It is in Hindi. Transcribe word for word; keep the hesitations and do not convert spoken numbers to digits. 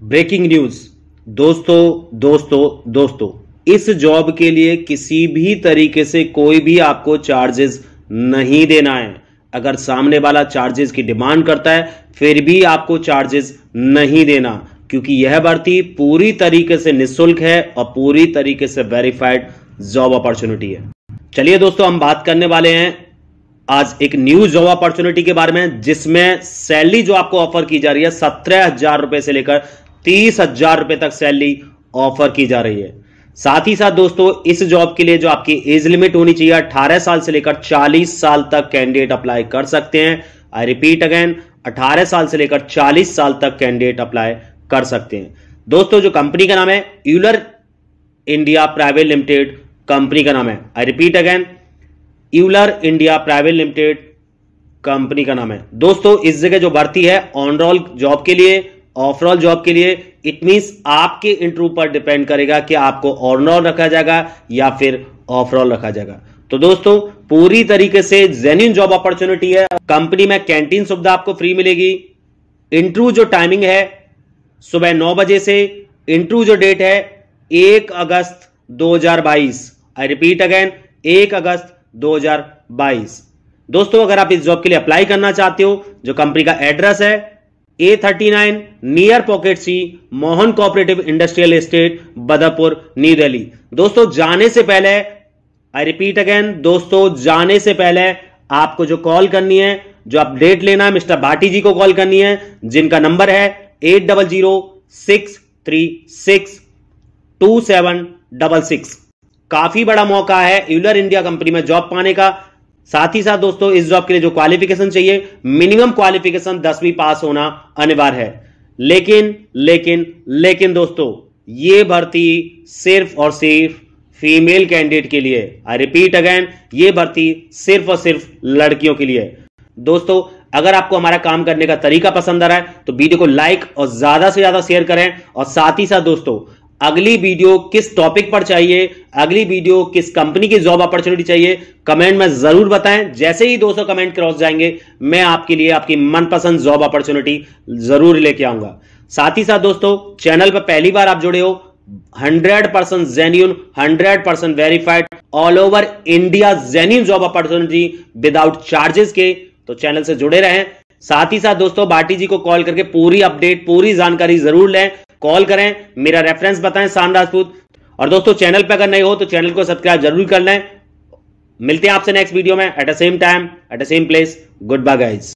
Breaking news. दोस्तों दोस्तों दोस्तों इस जॉब के लिए किसी भी तरीके से कोई भी आपको चार्जेस नहीं देना है। अगर सामने वाला चार्जेस की डिमांड करता है फिर भी आपको चार्जेस नहीं देना, क्योंकि यह भर्ती पूरी तरीके से निःशुल्क है और पूरी तरीके से वेरीफाइड जॉब अपॉर्चुनिटी है। चलिए दोस्तों, हम बात करने वाले हैं आज एक न्यू जॉब अपॉर्चुनिटी के बारे में, जिसमें सैलरी जो आपको ऑफर की जा रही है सत्रह हजार रुपए से लेकर तीस हजार रुपए तक सैलरी ऑफर की जा रही है। साथ ही साथ दोस्तों, इस जॉब के लिए जो आपकी एज लिमिट होनी चाहिए अठारह साल से लेकर चालीस साल तक कैंडिडेट अप्लाई कर सकते हैं। आई रिपीट अगेन, अठारह साल से लेकर चालीस साल तक कैंडिडेट अप्लाई कर सकते हैं। दोस्तों, जो कंपनी का नाम है Euler India private limited company का नाम है। I repeat again, Euler India private limited company का नाम है। दोस्तों, इस जगह जो भर्ती है ऑन रोल जॉब के लिए, ऑफ रोल जॉब के लिए, इट मींस आपके इंटरव्यू पर डिपेंड करेगा कि आपको ऑन रोल रखा जाएगा या फिर ऑफ रोल रखा जाएगा। तो दोस्तों, पूरी तरीके से जेन्युइन जॉब अपॉर्चुनिटी है। कंपनी में कैंटीन सुविधा आपको फ्री मिलेगी। इंटरव्यू जो टाइमिंग है सुबह नौ बजे से, इंटरव्यू जो डेट है एक अगस्त दो हजार बाईस। आई रिपीट अगेन, एक अगस्त दो हजार बाईस। दोस्तों, अगर आप इस जॉब के लिए अप्लाई करना चाहते हो, जो कंपनी का एड्रेस है A thirty nine near pocket C, Mohan cooperative industrial estate, Badarpur, New Delhi. दोस्तों, जाने से पहले, आई रिपीट अगेन दोस्तों, जाने से पहले आपको जो कॉल करनी है, जो अपडेट लेना है, मिस्टर भाटी जी को कॉल करनी है, जिनका नंबर है eight double zero six three six two seven double six. काफी बड़ा मौका है यूलर इंडिया कंपनी में जॉब पाने का। साथ ही साथ दोस्तों, इस जॉब के लिए जो क्वालिफिकेशन चाहिए, मिनिमम क्वालिफिकेशन दसवीं पास होना अनिवार्य है। लेकिन लेकिन लेकिन दोस्तों, यह भर्ती सिर्फ और सिर्फ फीमेल कैंडिडेट के लिए। आई रिपीट अगेन, यह भर्ती सिर्फ और सिर्फ लड़कियों के लिए। दोस्तों, अगर आपको हमारा काम करने का तरीका पसंद आ रहा है तो वीडियो को लाइक और ज्यादा से ज्यादा शेयर करें। और साथ ही साथ दोस्तों, अगली वीडियो किस टॉपिक पर चाहिए, अगली वीडियो किस कंपनी की जॉब अपॉर्चुनिटी चाहिए, कमेंट में जरूर बताएं। जैसे ही दो सौ कमेंट क्रॉस जाएंगे, मैं आपके लिए आपकी मनपसंद जॉब अपॉर्चुनिटी जरूर लेके आऊंगा। साथ ही साथ दोस्तों, चैनल पर पहली बार आप जुड़े हो, hundred percent genuine, hundred percent verified, all over India genuine job opportunity without charges के, तो चैनल से जुड़े रहें। साथ ही साथ दोस्तों, भाटी जी को कॉल करके पूरी अपडेट, पूरी जानकारी जरूर लें। कॉल करें, मेरा रेफरेंस बताएं शान राजपूत। और दोस्तों, चैनल पर अगर नए हो तो चैनल को सब्सक्राइब जरूर कर लें। मिलते हैं आपसे नेक्स्ट वीडियो में at the same time at the same place. Good bye guys.